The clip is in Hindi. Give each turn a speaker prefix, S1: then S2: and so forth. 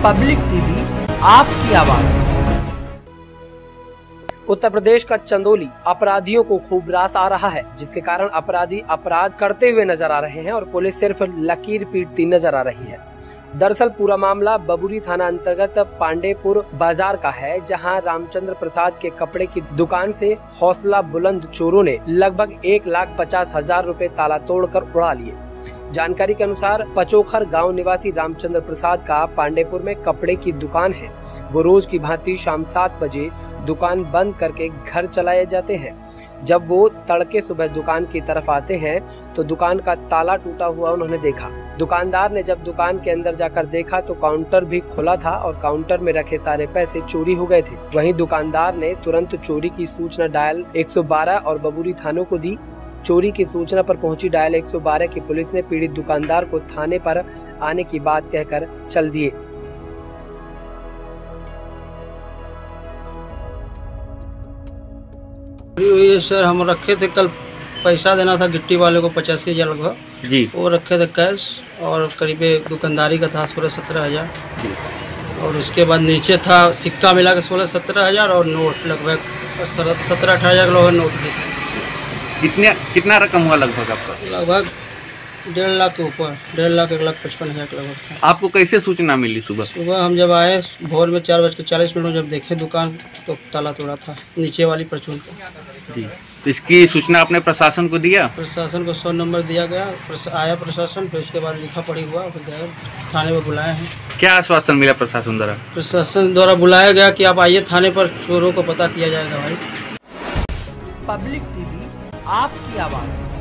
S1: पब्लिक टीवी, आपकी आवाज। उत्तर प्रदेश का चंदौली अपराधियों को खूब रास आ रहा है, जिसके कारण अपराधी अपराध करते हुए नजर आ रहे हैं और पुलिस सिर्फ लकीर पीटती नजर आ रही है। दरअसल पूरा मामला बबुरी थाना अंतर्गत पांडेपुर बाजार का है, जहां रामचंद्र प्रसाद के कपड़े की दुकान से हौसला बुलंद चोरों ने लगभग 1,50,000 रुपए ताला तोड़कर उड़ा लिए। जानकारी के अनुसार पचोखर गांव निवासी रामचंद्र प्रसाद का पांडेपुर में कपड़े की दुकान है। वो रोज की भांति शाम 7 बजे दुकान बंद करके घर चलाए जाते हैं। जब वो तड़के सुबह दुकान की तरफ आते हैं तो दुकान का ताला टूटा हुआ उन्होंने देखा। दुकानदार ने जब दुकान के अंदर जाकर देखा तो काउंटर भी खुला था और काउंटर में रखे सारे पैसे चोरी हो गए थे। वहीं दुकानदार ने तुरंत चोरी की सूचना डायल 112 और बबुरी थानों को दी। चोरी की सूचना पर पहुंची डायल 112 की पुलिस ने पीड़ित दुकानदार को थाने पर आने की बात कहकर चल दिए।
S2: हुई है सर, हम रखे थे कल पैसा देना था गिट्टी वाले को 85,000 लगभग जी। वो रखे थे कैश और करीब दुकानदारी का था 17,000 और उसके बाद नीचे था सिक्का मिला के 16-17,000 और नोट लगभग 17-18,000 लोग नोट भी थे।
S3: कितना रकम हुआ लगभग आपका?
S2: लगभग 1.5 लाख के ऊपर, 1.5 लाख 1,55,000 के लगभग था।
S3: आपको कैसे सूचना मिली? सुबह
S2: हम जब आए भोर में 4:40 में जब देखे दुकान तो ताला तोड़ा था नीचे वाली परचून पे
S3: जी। तो इसकी सूचना आपने प्रशासन को दिया?
S2: प्रशासन को 100 नंबर दिया गया, आया प्रशासन, फिर उसके बाद लिखा पढ़ी हुआ, फिर गए थाने में बुलाए हैं।
S3: क्या आश्वासन मिला प्रशासन द्वारा?
S2: प्रशासन द्वारा बुलाया गया कि आप आइए थाने पर, चोरों को पता किया जाएगा भाई।
S1: पब्लिक टीवी, आपकी आवाज।